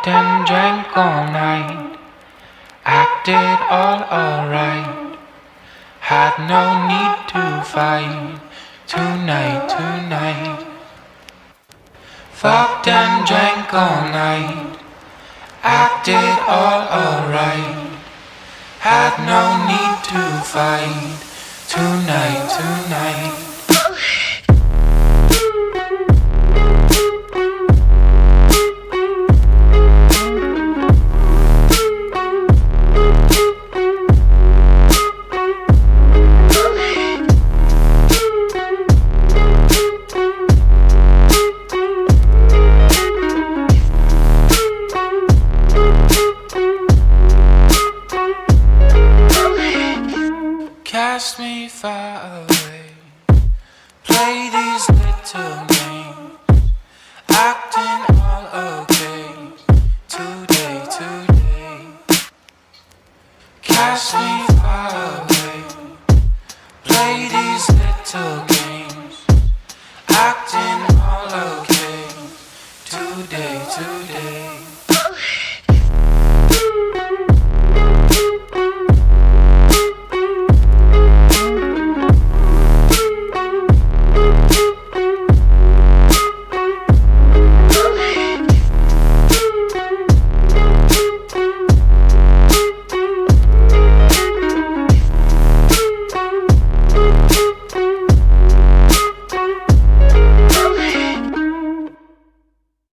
Fucked and drank all night, acted all alright. Had no need to fight tonight. Fucked and drank all night, acted all alright. Had no need to fight tonight. Cast me far away.